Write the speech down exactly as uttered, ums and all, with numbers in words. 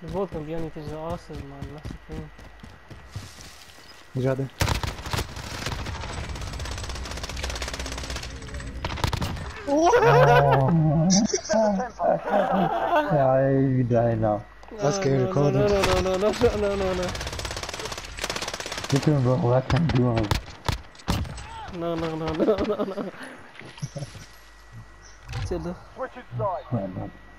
The boat can be anything to awesome, man. That's the thing. He's right there. Oh. Yeah, you die now. That's getting no, no, recorded. no, no, no, no, no, no, no, no. You can bro, I can't do it. No, no, no, no, no, no. Chill. Switching sides. Right, man.